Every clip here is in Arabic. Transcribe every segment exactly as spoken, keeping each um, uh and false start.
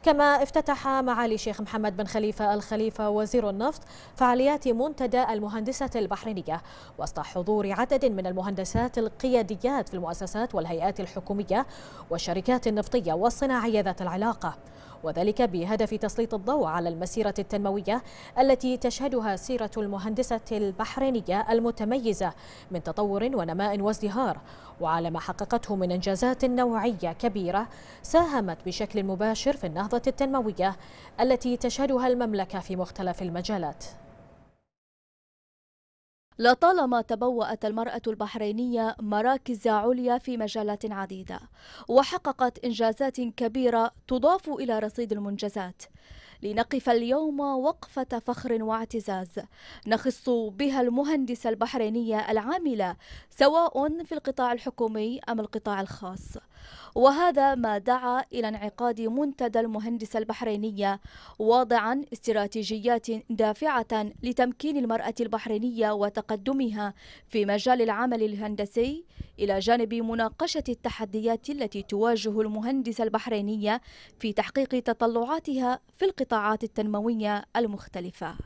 كما افتتح معالي الشيخ محمد بن خليفة الخليفة وزير النفط فعاليات منتدى المهندسة البحرينية وسط حضور عدد من المهندسات القياديات في المؤسسات والهيئات الحكومية والشركات النفطية والصناعية ذات العلاقة، وذلك بهدف تسليط الضوء على المسيرة التنموية التي تشهدها سيرة المهندسة البحرينية المتميزة من تطور ونماء وازدهار، وعلى ما حققته من إنجازات نوعية كبيرة ساهمت بشكل مباشر في النهضة التنموية التي تشهدها المملكة في مختلف المجالات. لطالما تبوأت المرأة البحرينية مراكز عليا في مجالات عديدة وحققت إنجازات كبيرة تضاف إلى رصيد المنجزات، لنقف اليوم وقفة فخر واعتزاز نخص بها المهندسة البحرينية العاملة سواء في القطاع الحكومي أم القطاع الخاص، وهذا ما دعا إلى انعقاد منتدى المهندسة البحرينية واضعا استراتيجيات دافعة لتمكين المرأة البحرينية وتقدمها في مجال العمل الهندسي، إلى جانب مناقشة التحديات التي تواجه المهندسة البحرينية في تحقيق تطلعاتها في القطاعات التنموية المختلفة.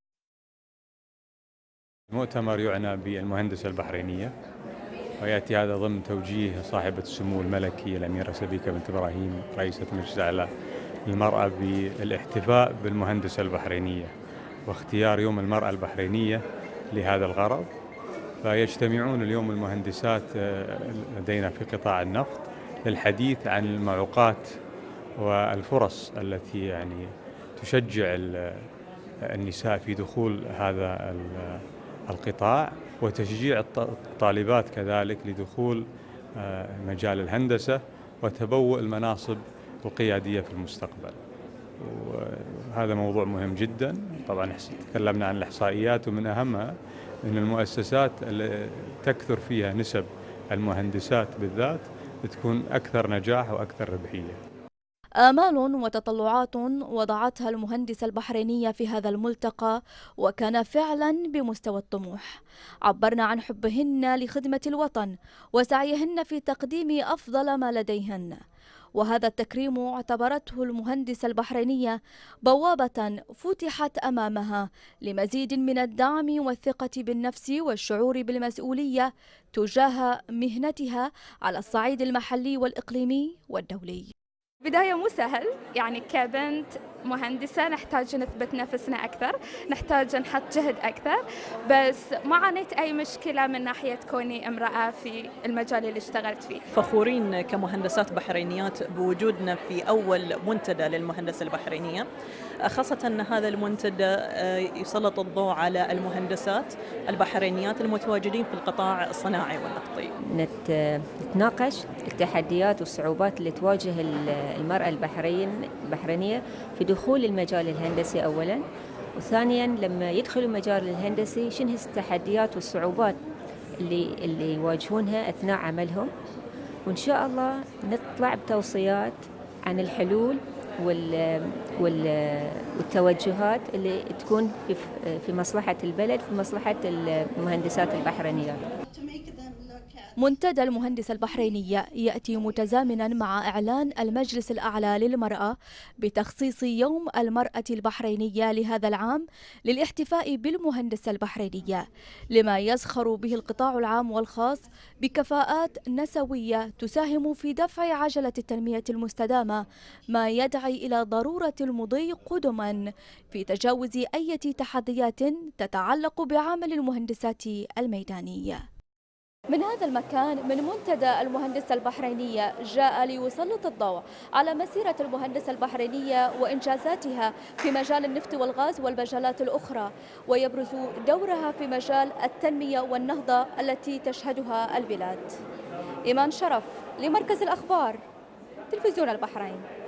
المؤتمر يعنى بالمهندسة البحرينية، ويأتي هذا ضمن توجيه صاحبة السمو الملكي الأميرة سبيكة بنت إبراهيم رئيسة مجلس الأعلى للمرأة بالاحتفاء بالمهندسة البحرينية واختيار يوم المرأة البحرينية لهذا الغرض. فيجتمعون اليوم المهندسات لدينا في قطاع النفط للحديث عن المعوقات والفرص التي يعني تشجع النساء في دخول هذا القطاع، وتشجيع الطالبات كذلك لدخول مجال الهندسة وتبوء المناصب القيادية في المستقبل. وهذا موضوع مهم جدا. طبعا تكلمنا عن الإحصائيات، ومن أهمها أن المؤسسات اللي تكثر فيها نسب المهندسات بالذات تكون أكثر نجاح وأكثر ربحية. آمال وتطلعات وضعتها المهندسة البحرينية في هذا الملتقى وكان فعلا بمستوى الطموح، عبرنا عن حبهن لخدمة الوطن وسعيهن في تقديم أفضل ما لديهن، وهذا التكريم اعتبرته المهندسة البحرينية بوابة فتحت أمامها لمزيد من الدعم والثقة بالنفس والشعور بالمسؤولية تجاه مهنتها على الصعيد المحلي والإقليمي والدولي. بداية مو سهل، يعني كبنت مهندسة نحتاج نثبت نفسنا أكثر، نحتاج نحط جهد أكثر، بس ما عانيت أي مشكلة من ناحية كوني امرأة في المجال اللي اشتغلت فيه. فخورين كمهندسات بحرينيات بوجودنا في أول منتدى للمهندسة البحرينية، خاصة أن هذا المنتدى يسلط الضوء على المهندسات البحرينيات المتواجدين في القطاع الصناعي والنفطي. نتناقش التحديات والصعوبات اللي تواجه المرأة البحرينية في دخول المجال الهندسي أولاً، وثانياً لما يدخلوا المجال الهندسي شنو التحديات والصعوبات اللي اللي يواجهونها أثناء عملهم، وإن شاء الله نطلع بتوصيات عن الحلول وال والتوجهات اللي تكون في في مصلحة البلد، في مصلحة المهندسات البحرينيات. منتدى المهندسة البحرينية يأتي متزامنا مع إعلان المجلس الأعلى للمرأة بتخصيص يوم المرأة البحرينية لهذا العام للاحتفاء بالمهندسة البحرينية، لما يزخر به القطاع العام والخاص بكفاءات نسوية تساهم في دفع عجلة التنمية المستدامة، ما يدعي إلى ضرورة المضي قدما في تجاوز أي تحديات تتعلق بعمل المهندسات الميدانية. من هذا المكان من منتدى المهندسة البحرينية جاء ليسلط الضوء على مسيرة المهندسة البحرينية وإنجازاتها في مجال النفط والغاز والمجالات الأخرى، ويبرز دورها في مجال التنمية والنهضة التي تشهدها البلاد. إيمان شرف لمركز الأخبار، تلفزيون البحرين.